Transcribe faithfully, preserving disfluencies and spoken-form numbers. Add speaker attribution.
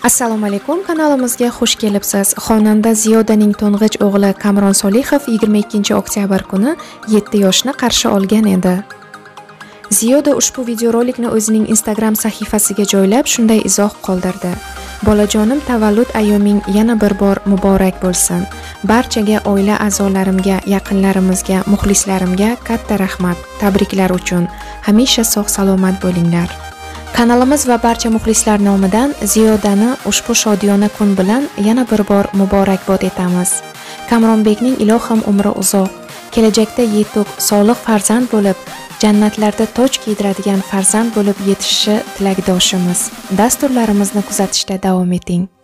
Speaker 1: Assalomu alaykum, kanalimizga xush kelibsiz. Xonanda Ziyodaning to'ng'ich o'g'li Kamron Solihov yigirma ikkinchi oktyabr kuni yetti yoshni qarshi olgan edi. Ziyoda ushbu videorolikni o'zining Instagram sahifasiga joylab shunday izoh qoldirdi. Bolajonim, tavallud ayyoming yana bir bor muborak bo'lsin. Barchaga, oila a'zolarimga, yaqinlarimizga, muxlislarimga katta rahmat. Tabriklar uchun. Hamisha sog' salomat bo'linglar. Kanalimiz va barcha muxlislar nomidan Ziyodani ushbu shodiyona kun bilan yana bir bor muborakbod etamiz. Kamronbekning ilohim umri uzoq, kelajakda yetuk, solih farzand bo'lib, jannatlarda toj kiydiradigan farzand bo'lib yetishishi tilakdoshimiz. Dasturlarimizni kuzatishda davom eting.